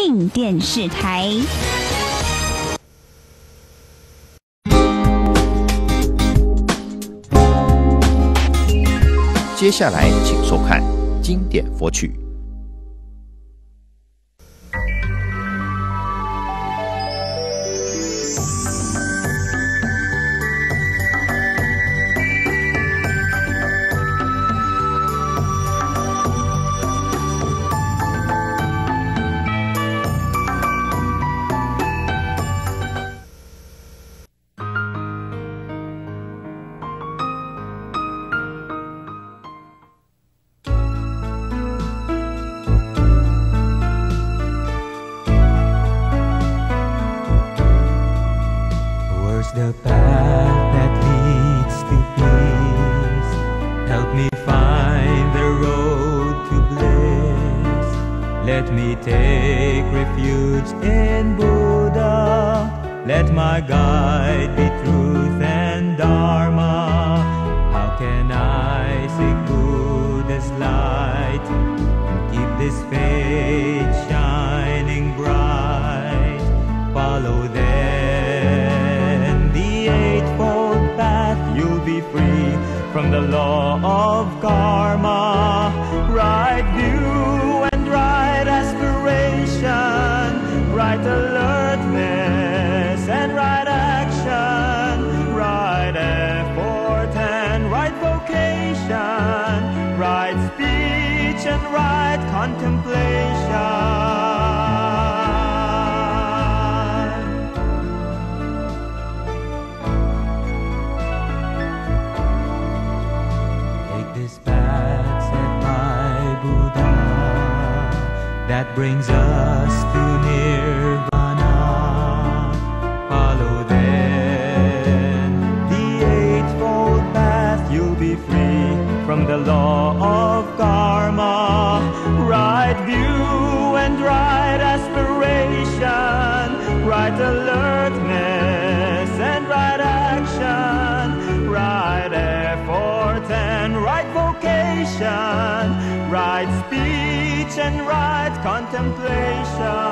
命电视台。 接下来请收看经典佛曲。 The path that leads to peace, help me find the road to bliss. Let me take refuge in Buddha. Let my guide be truth and Dharma. How can I seek Buddha's light and keep this faith shining bright? Follow you'll be free from the law of karma. Right view and right aspiration, right alertness and right action, right effort and right vocation, right speech and right contemplation. That brings us to nirvana. Follow then the eightfold path. You'll be free from the law of karma. Right view and right aspiration, right alertness and right action, right effort and right vocation, right speech and right contemplation,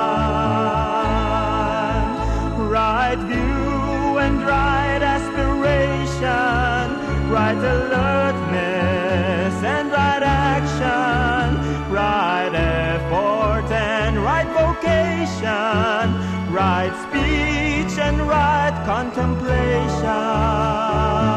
right view and right aspiration, right alertness and right action, right effort and right vocation, right speech and right contemplation.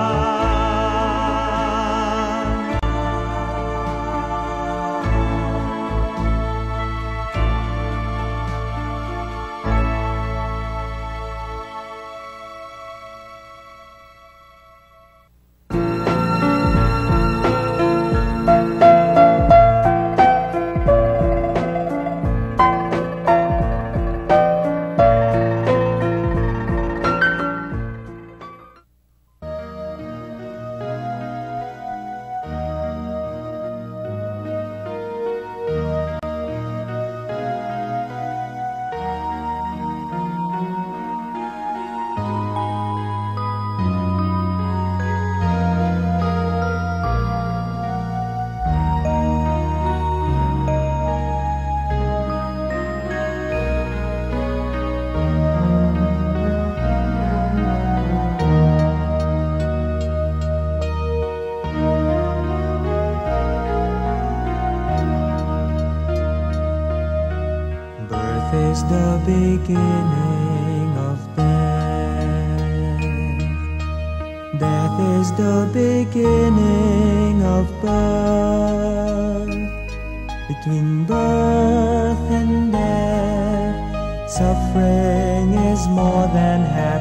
Is the beginning of death. Death is the beginning of birth. Between birth and death, suffering is more than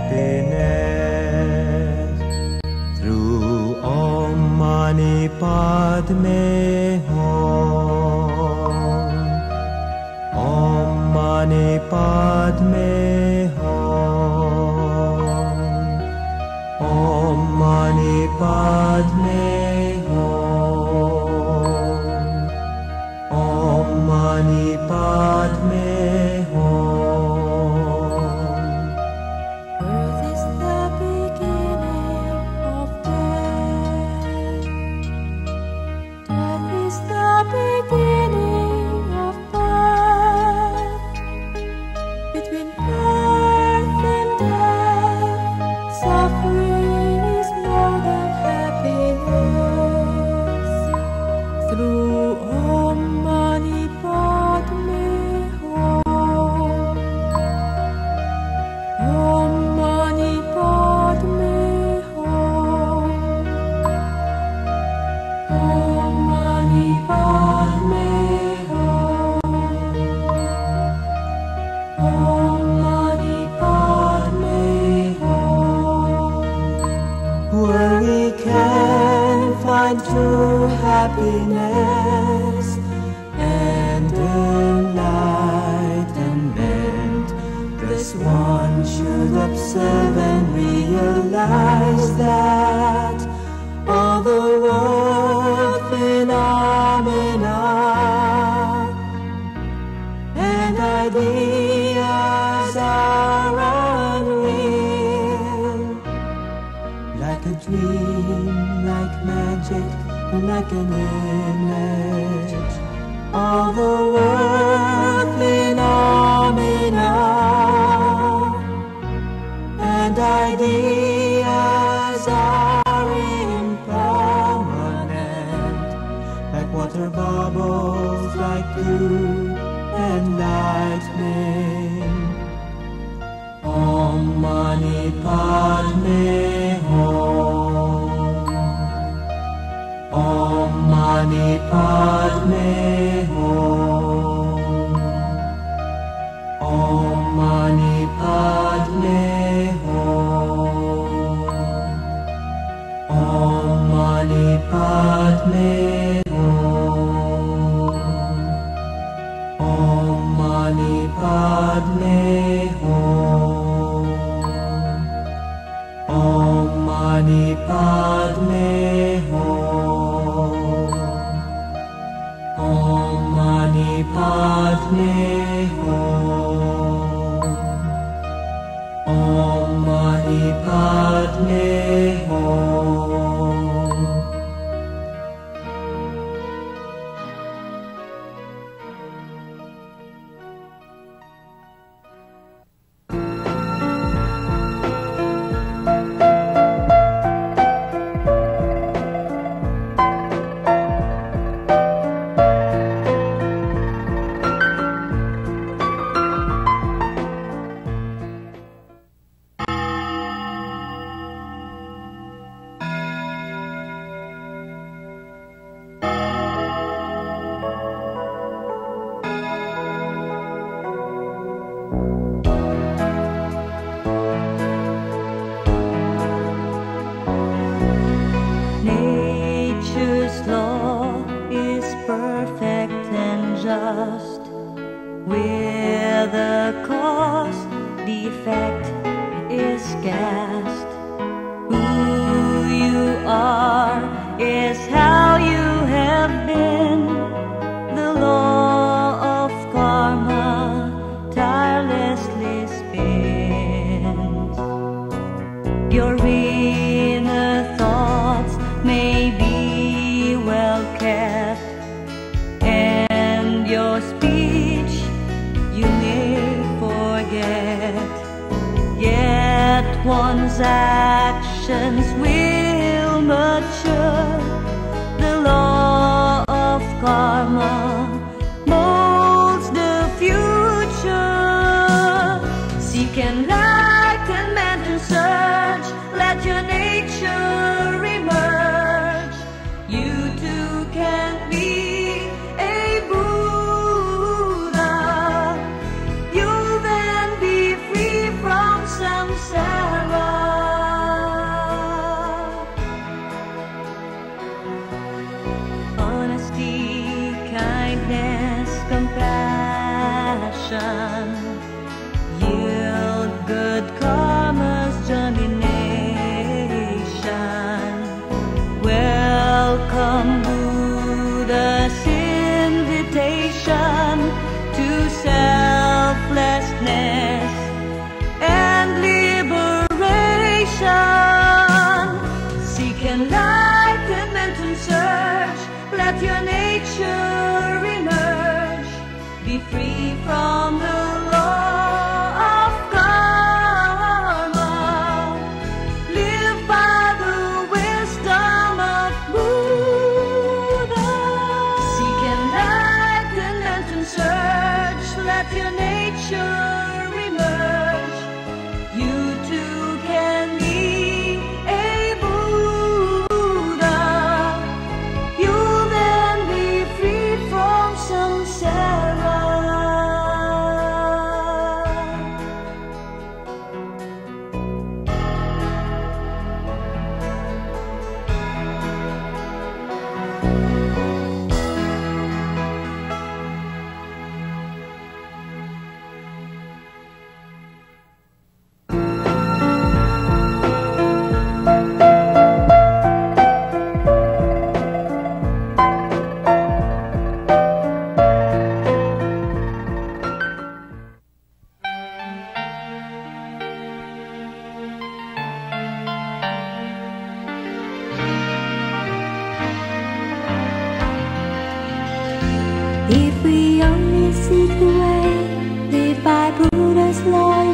happiness. Through Om Mani Padme Hum, Om Mani Padme Hum, Om Mani Padme Hum, Om Mani Padme Hum. Birth is the beginning of death. Death is the beginning of birth. observe and realize that all the world phenomena and ideas are unreal, like a dream, like magic, like an image. All the world phenomena and ideas are impermanent, like water bubbles, like dew and lightning. Om Mani Padme Hum. Om Mani Padme Hum. Om Mani Padme Hum. Om Mani Padme Hum. Om Mani Padme Hum. Om Mani Padme Hum. Om Mani Padme Hum. Om Mani Padme Hum. Nature's law is perfect and just. Where the cause, the effect is cast. Who you are is how you have been. The law of karma tirelessly spins. Your inner thoughts may be well kept, and your speech you may forget. Yet one's actions will mature. The law of karma molds the future. Seek enlightenment and search. Let your nature emerge. You too can be a Buddha. You'll then be free from samsara. Honesty, kindness, compassion yield good karma's germination. Welcome Buddha's invitation to selflessness and liberation. Seek enlightenment and search. Let your nature emerge. Be free from the law of karma. Live by the wisdom of Buddha. Seek enlightenment and search. Let your nature emerge. You too can be a Buddha. You'll then be free from samsara.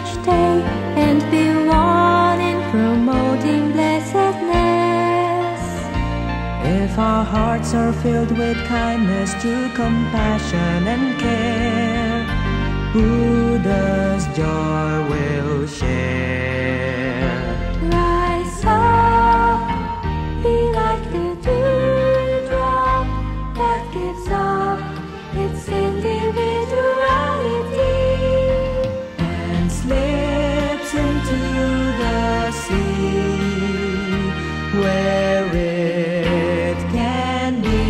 each day and be one in promoting blessedness. If our hearts are filled with kindness, true compassion and care, Buddha's joy will share. Rise up, be like the dewdrop that gives up its individuality And slips into the sea, where it can be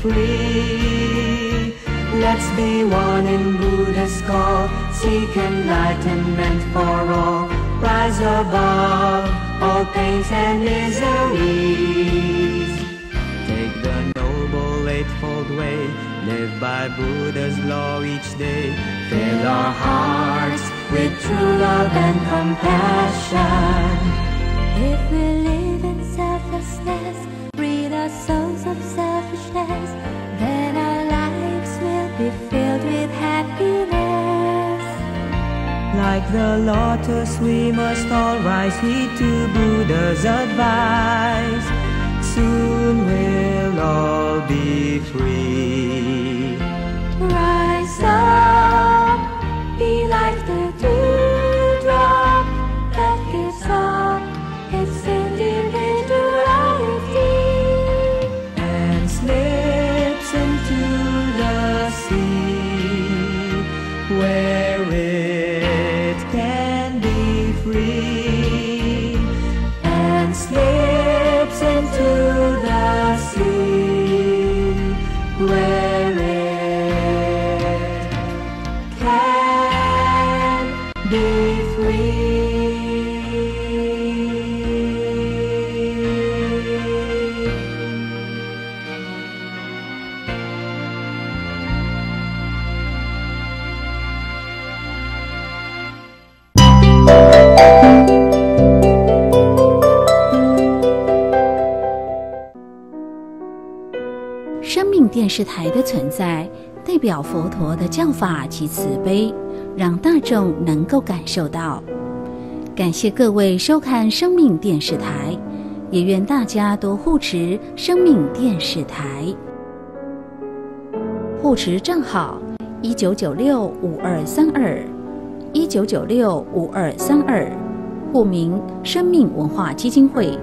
free. Let's be one in Buddha's call, seek enlightenment for all, rise above all pains and miseries. Take the noble eightfold way, live by Buddha's law each day. Fill our hearts with true love and compassion. If we live in selflessness, rid our souls of selfishness, then our lives will be filled with happiness. Like the lotus, we must all rise, heed to Buddha's advice. Soon we'll all be free. Rise up, be like the dewdrop that gives up its individuality And slips into the sea, where it can be free. And slips into the sea, where it can be free. 生命电视台的存在，代表佛陀的教法及慈悲，让大众能够感受到。感谢各位收看生命电视台，也愿大家都护持生命电视台。护持账号19965232，19965232，户名生命文化基金会。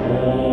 Om